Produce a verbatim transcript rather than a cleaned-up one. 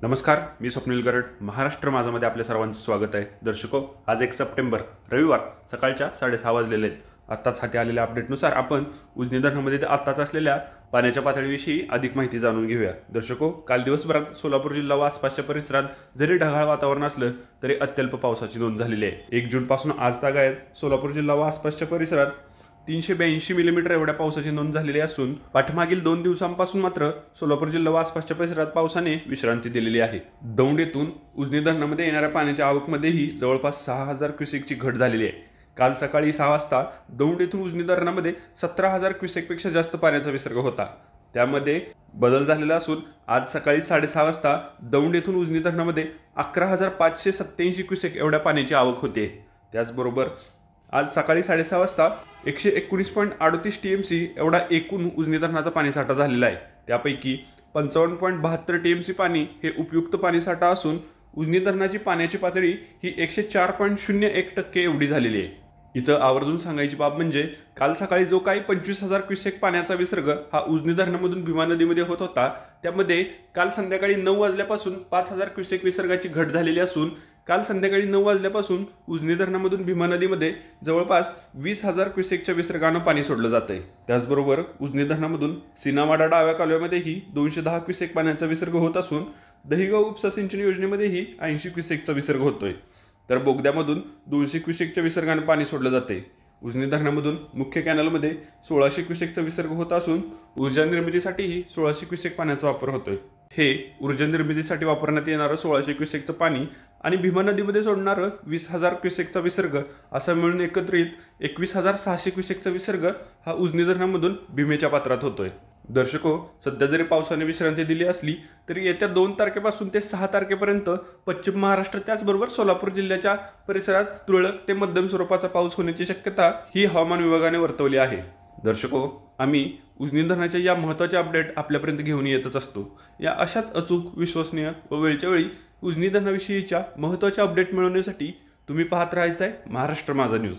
नमस्कार, मी स्वप्नील गरड. महाराष्ट्र माझामध्ये आपल्या सर्वांचं स्वागत आहे. दर्शको, आज एक सप्टेंबर रविवार सकाळच्या साडेसहा वाजलेले आहेत. आत्ताच हाती आलेल्या अपडेटनुसार आपण उजनी धरणामध्ये आत्ताच असलेल्या पाण्याच्या पातळीविषयी अधिक माहिती जाणून घेऊया. दर्शको, काल दिवसभरात सोलापूर जिल्हा व आसपासच्या परिसरात जरी ढगाळ वातावरण असलं तरी अत्यल्प पावसाची नोंद झालेली आहे. एक जून पासून आज तागायत सोलापूर जिल्हा व आसपासच्या परिसरात तीनशे ब्याऐंशी मिलीमीटर एवढ्या पावसाची नोंद झालेली असून पाठमागील दोन दिवसांपासून मात्र सोलापूर जिल्हा व आसपासच्या परिसरात पावसाने विश्रांती दिलेली आहे. दौंड येथून उजनी धरणामध्ये येणाऱ्या पाण्याच्या आवकमध्येही जवळपास सहा हजार क्युसेकची घट झालेली आहे. काल सकाळी सहा वाजता दौंड येथून उजनी धरणामध्ये सतरा हजार क्युसेकपेक्षा जास्त पाण्याचा विसर्ग होता. त्यामध्ये बदल झालेला असून आज सकाळी साडेसहा वाजता दौंड येथून उजनी धरणामध्ये अकरा हजार पाचशे सत्याऐंशी क्युसेक एवढ्या पाण्याची आवक होते. त्याचबरोबर आज सकाळी साडेसहा वाजता एकशे एकोणीस पॉईंट अडतीस टी एम सी एवढा एकूण उजनी धरणाचा पाणीसाठा झालेला आहे. त्यापैकी पंचावन्न पॉईंट बहात्तर टी एम सी पाणी हे उपयुक्त पाणीसाठा असून उजनी धरणाची पाण्याची पातळी ही एकशे चार पॉईंट शून्य एक टक्के एवढी झालेली आहे. इथं आवर्जून सांगायची बाब म्हणजे काल सकाळी जो काही पंचवीस हजार क्युसेक पाण्याचा विसर्ग हा उजनी धरणामधून भीमा नदीमध्ये होत होता, त्यामध्ये काल संध्याकाळी नऊ वाजल्यापासून पाच हजार क्युसेक विसर्गाची घट झालेली असून काल संध्याकाळी नऊ वाजल्यापासून उजनी धरणामधून भीमा नदीमध्ये जवळपास वीस हजार क्युसेकच्या विसर्गानं पाणी सोडलं जातंय. त्याचबरोबर उजनी धरणामधून सीनावाडा डाव्या कालव्यामध्येही दोनशे दहा क्युसेक पाण्याचा विसर्ग होत असून दहिगाव उपसा सिंचन योजनेमध्येही ऐंशी क्युसेकचा विसर्ग होतोय. तर बोगद्यामधून दोनशे क्युसेकच्या विसर्गानं पाणी सोडलं जाते. उजनी धरणामधून मुख्य कॅनलमध्ये सोळाशे क्युसेकचा विसर्ग होत असून ऊर्जा निर्मितीसाठीही सोळाशे क्युसेक पाण्याचा वापर होतोय. हे ऊर्जा निर्मितीसाठी वापरण्यात येणारं सोळाशे क्युसेकचं पाणी आणि भीमा नदीमध्ये सोडणारं वीस हजार क्युसेकचा विसर्ग असं मिळून एकत्रित एकवीस हजार सहाशे क्युसेकचा विसर्ग हा उजनी धरणामधून भीमेच्या पात्रात होतोय. दर्शको, सध्या जरी पावसाने विश्रांती दिली असली तरी येत्या दोन तारखेपासून ते सहा तारखेपर्यंत पश्चिम महाराष्ट्र त्याचबरोबर सोलापूर जिल्ह्याच्या परिसरात तुरळक ते मध्यम स्वरूपाचा पाऊस होण्याची शक्यता ही हवामान विभागाने वर्तवली आहे. दर्शको, आम्ही उजनी धरणाच्या या महत्त्वाच्या अपडेट आपल्यापर्यंत घेऊन येतच असतो. या अशाच अचूक, विश्वसनीय व वेळच्या वेळी उजनी धरणाविषयीच्या महत्त्वाच्या अपडेट मिळवण्यासाठी तुम्ही पाहत राहायचं आहे महाराष्ट्र माझा न्यूज.